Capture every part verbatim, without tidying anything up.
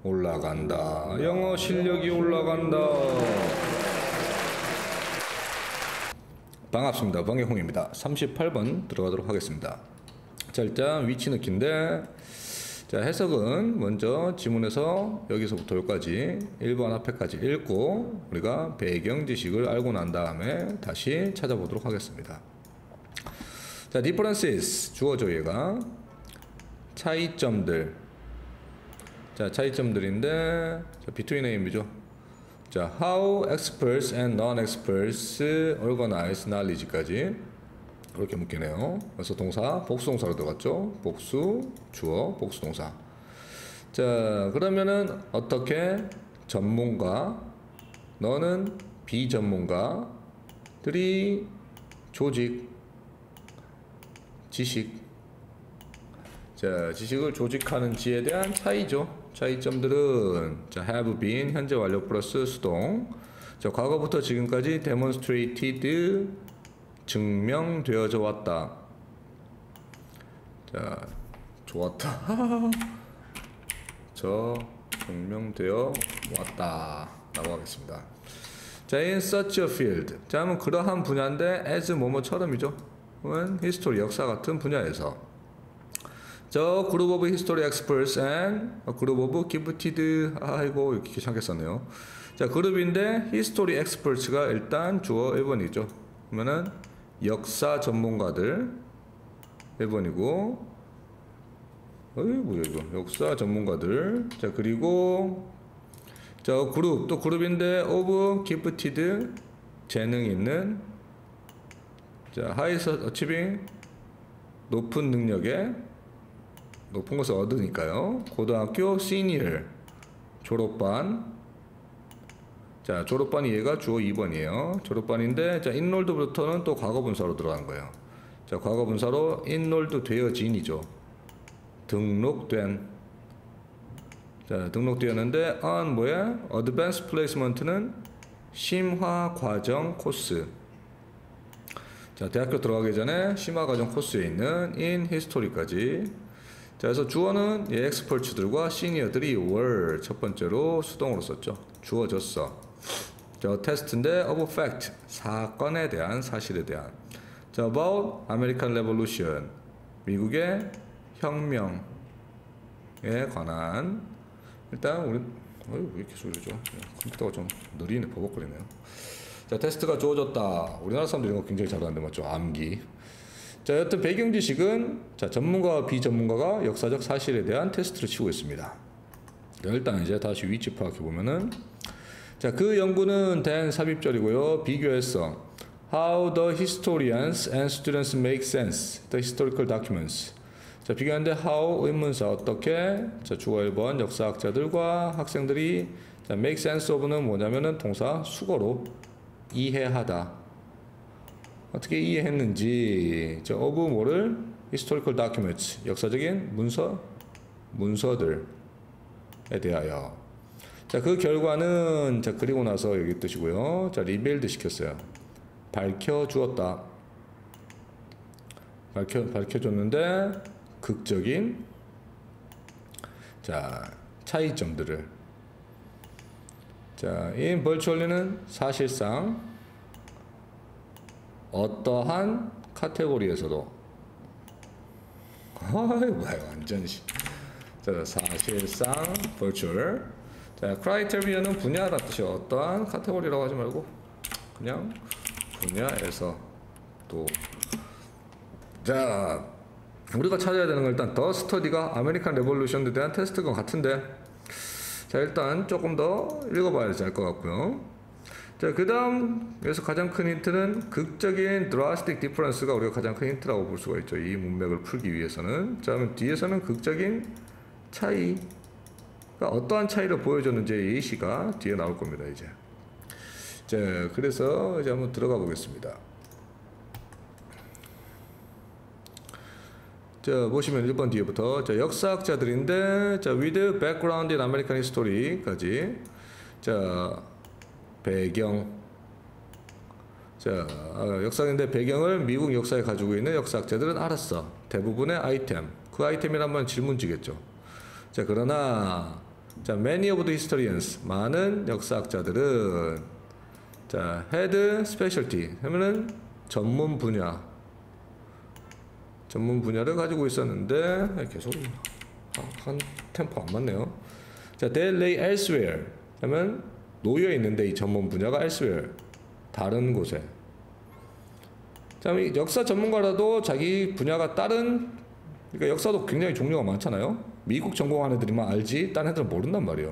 올라간다. 영어 실력이 올라간다. 반갑습니다. 방해홍입니다. 삼십팔 번 들어가도록 하겠습니다. 자, 일단 위치 넣기인데, 자, 해석은 먼저 지문에서 여기서부터 여기까지 일 번 앞에까지 읽고 우리가 배경 지식을 알고 난 다음에 다시 찾아보도록 하겠습니다. 자, differences 주어져 얘가 차이점들. 자, 차이점들인데, 자, between name이죠. 자, how experts and non-experts organize knowledge까지 이렇게 묶이네요. 그래서 동사 복수동사로 들어갔죠. 복수 주어 복수동사. 자, 그러면은 어떻게 전문가, 너는 비전문가들이 조직, 지식, 자, 지식을 조직하는지에 대한 차이죠. 차이점들은, 자, have been 현재 완료 플러스 수동. 자, 과거부터 지금까지 demonstrated 증명되어져 왔다. 자, 좋았다. 저 증명되어 왔다 라고 하겠습니다. 자, in such a field. 자, 하면 그러한 분야인데 as 뭐뭐처럼이죠. 혹은 history 역사 같은 분야에서. 저 그룹 오브 히스토리 엑스퍼트스 앤 그룹 오브 기프티드. 아이고 이렇게 귀찮겠었네요. 자, 그룹인데 히스토리 엑스퍼트가 일단 주어 일 번이죠. 그러면은 역사 전문가들 일 번이고, 어이 뭐야 이거, 역사 전문가들. 자, 그리고 저 그룹, 또 그룹인데 오브 기프티드 재능 있는, 자, 하이스 어치빙 높은 능력에, 높은 것을 얻으니까요. 고등학교 시니어 졸업반. 자, 졸업반이 얘가 주어 이 번이에요. 졸업반인데, 자, 인롤드부터는 또 과거분사로 들어간 거예요. 자, 과거분사로 인롤드 되어진이죠. 등록된. 자, 등록되었는데 on 뭐야? 어드밴스 플레이스먼트는 심화 과정 코스. 자, 대학교 들어가기 전에 심화 과정 코스에 있는 in history까지. 자, 그래서 주어는 예, 엑스퍼트들과 시니어들이 were 첫 번째로 수동으로 썼죠. 주어졌어. 자, 테스트인데 of fact 사건에 대한, 사실에 대한. 자, about American Revolution 미국의 혁명에 관한. 일단 우리 어이, 왜 이렇게 소리죠? 컴퓨터가 좀 느리네, 버벅거리네요. 자, 테스트가 주어졌다. 우리나라 사람들이 이거 굉장히 잘하는데 맞죠? 암기. 자, 여튼 배경 지식은, 자, 전문가와 비전문가가 역사적 사실에 대한 테스트를 치고 있습니다. 자, 일단 이제 다시 위치 파악해 보면은, 자, 그 연구는 된 삽입절이고요. 비교해서 how the historians and students make sense the historical documents. 자, 비교하는데 how 의문사 어떻게, 자, 주어 일 번 역사학자들과 학생들이, 자, make sense of는 뭐냐면은 동사 수거로 이해하다. 어떻게 이해했는지. 자, of 뭐를? historical documents 역사적인 문서, 문서들에 대하여. 자, 그 결과는, 자, 그리고 나서 여기 뜻이고요. 자, 리빌드 시켰어요. 밝혀주었다. 밝혀, 밝혀줬는데 극적인, 자, 차이점들을. 자, in virtually는 사실상 어떠한 카테고리에서도. 아이 뭐야 완전 시. 자, 사실상 virtual. 자, 크라이테리언은 분야라 뜻이요. 어떠한 카테고리라고 하지 말고 그냥 분야에서 또. 자, 우리가 찾아야 되는 건 일단 더 스터디가 아메리칸 레볼루션에 대한 테스트가 같은데, 자, 일단 조금 더 읽어봐야지 알 것 같고요. 자, 그 다음 여기서 가장 큰 힌트는 극적인 drastic difference가 우리가 가장 큰 힌트라고 볼 수가 있죠. 이 문맥을 풀기 위해서는. 자, 그럼 뒤에서는 극적인 차이가 어떠한 차이를 보여줬는지 예시가 뒤에 나올 겁니다. 이제. 자, 그래서 이제 한번 들어가 보겠습니다. 자, 보시면 일 번 뒤에부터, 자, 역사학자들인데, 자, with background in American history까지. 자, 배경. 자, 역사인데 배경을 미국 역사에 가지고 있는 역사학자들은 알았어. 대부분의 아이템. 그 아이템이란 말 질문지겠죠. 자, 그러나 자, many of the historians, 많은 역사학자들은 자, had specialty 하면은 전문 분야, 전문 분야를 가지고 있었는데 계속 한 템포 안 맞네요. 자, they lay elsewhere 하면 놓여 있는데 이 전문 분야가 elsewhere, 다른 곳에. 자, 역사 전문가라도 자기 분야가 다른, 그러니까 역사도 굉장히 종류가 많잖아요. 미국 전공하는 애들이만 알지 다른 애들은 모른단 말이에요.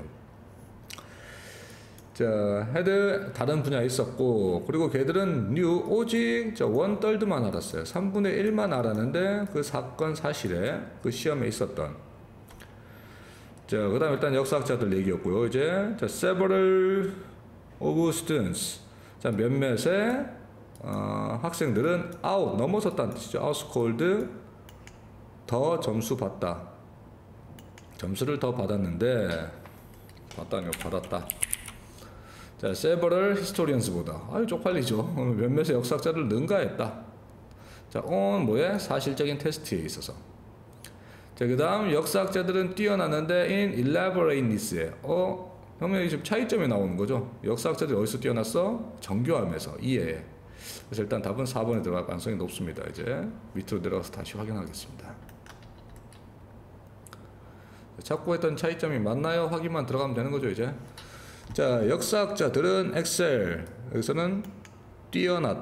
자, 헤드 다른 분야에 있었고, 그리고 걔들은 knew 오직 원 떨드만 알았어요. 삼분의 일만 알았는데 그 사건 사실에 그 시험에 있었던. 자, 그 다음 일단 역사학자들 얘기였고요. 이제 자, several of students, 자, 몇몇의 어, 학생들은 out, 넘어섰다는 뜻이죠. outscored, 더 점수 받다. 점수를 더 받았는데, 받다니요, 받았다. 자, several historians보다, 아유, 쪽팔리죠. 몇몇의 역사학자를 능가했다. 자, on 뭐에? 사실적인 테스트에 있어서. 자, 그 다음 역사학자들은 뛰어났는데 in elaborateness에, 어, 그러면 지금 차이점이 나오는 거죠. 역사학자들이 어디서 뛰어났어? 정교함에서, 이해에. 그래서 일단 답은 사 번에 들어갈 가능성이 높습니다. 이제 밑으로 내려가서 다시 확인하겠습니다. 찾고 했던 차이점이 맞나요? 확인만 들어가면 되는 거죠, 이제. 자, 역사학자들은 excel, 여기서는 뛰어났,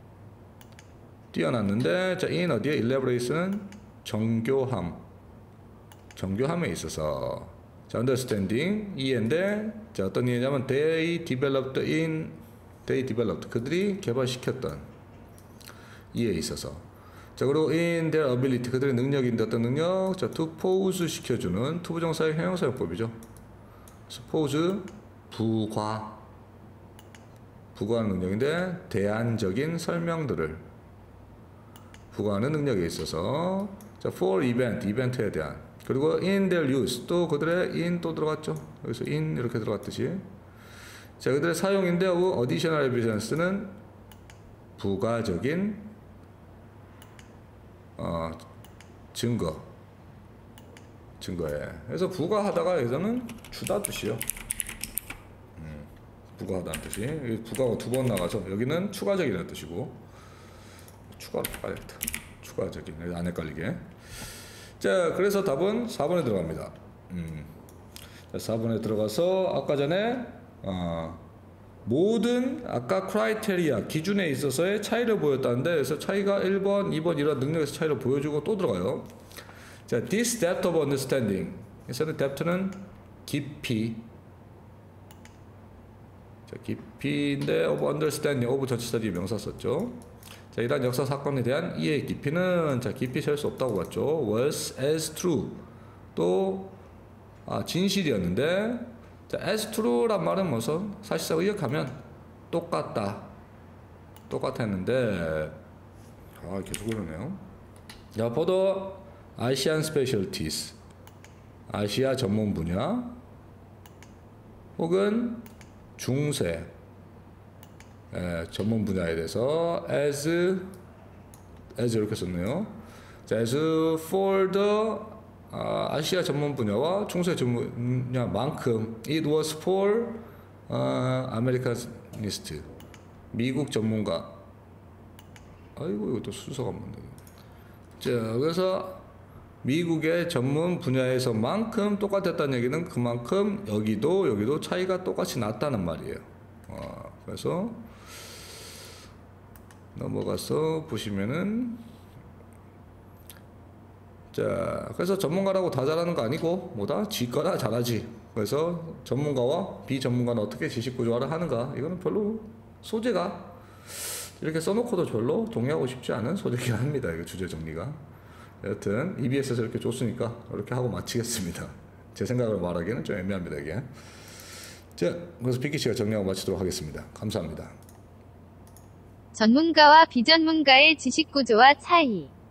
뛰어났는데, 자, in 어디에? elaboration은 정교함, 정교함에 있어서. 자, understanding, 이해인데, 자, 어떤 이해냐면 they developed in, they developed, 그들이 개발시켰던 이해에 있어서. 자, 그리고 in their ability, 그들의 능력인데 어떤 능력? 자, to pose 시켜주는 투부정사의 형용사용법이죠. pose, 부과, 부과하는 능력인데 대안적인 설명들을 부과하는 능력에 있어서. 자, for event, 이벤트에 대한. 그리고 in their use, 또 그들의 in 또 들어갔죠. 여기서 in 이렇게 들어갔듯이. 자, 그들의 사용인데 additional evidence는 부가적인 어, 증거, 증거에. 그래서 부가하다가 여기서는 주다 뜻이요. 음, 부가하다는 뜻이. 부가가 두 번 나가서 여기는 추가적이라는 뜻이고, 추가로 바꿔야겠다. 추가적인, 안 헷갈리게. 자, 그래서 답은 사 번에 들어갑니다. 음. 자, 사 번에 들어가서 아까 전에 어, 모든 아까 크라이테리아 기준에 있어서의 차이를 보였다는데, 그래서 차이가 일 번, 이 번 이런 능력에서 차이를 보여주고 또 들어가요. 자, this depth of understanding, 여기서는 depth는 깊이, 자, 깊이인데 of understanding, of 전치사지 명사 썼죠. 자, 이러한 역사 사건에 대한 이해의 깊이는, 자, 깊이 셀 수 없다고 봤죠. was as true, 또 아, 진실이었는데, 자, as true란 말은 무슨? 사실상 의역하면 똑같다, 똑같았는데, 아, 계속 그러네요. 자, for the Asian specialties, 아시아 전문 분야, 혹은 중세 예, 전문 분야에 대해서 as, as 이렇게 썼네요. 자, as for the 아, 아시아 전문 분야와 중세 전문 분야만큼 it was for 어, Americanist, 미국 전문가. 아이고, 이것도 순서가 안 맞네. 자, 그래서 미국의 전문 분야에서만큼 똑같았다는 얘기는 그만큼 여기도 여기도 차이가 똑같이 났다는 말이에요. 어, 그래서 넘어가서 보시면은, 자, 그래서 전문가라고 다 잘하는 거 아니고 뭐다? 지거나 잘하지. 그래서 전문가와 비전문가는 어떻게 지식구조화를 하는가, 이거는 별로 소재가 이렇게 써놓고도 별로 동의하고 싶지 않은 소재긴 합니다. 이거 주제 정리가. 여튼 이비에스에서 이렇게 줬으니까 이렇게 하고 마치겠습니다. 제 생각을 말하기는 좀 애매합니다, 이게. 자, 그래서 피키 씨가 정리하고 마치도록 하겠습니다. 감사합니다. 전문가와 비전문가의 지식구조화 차이.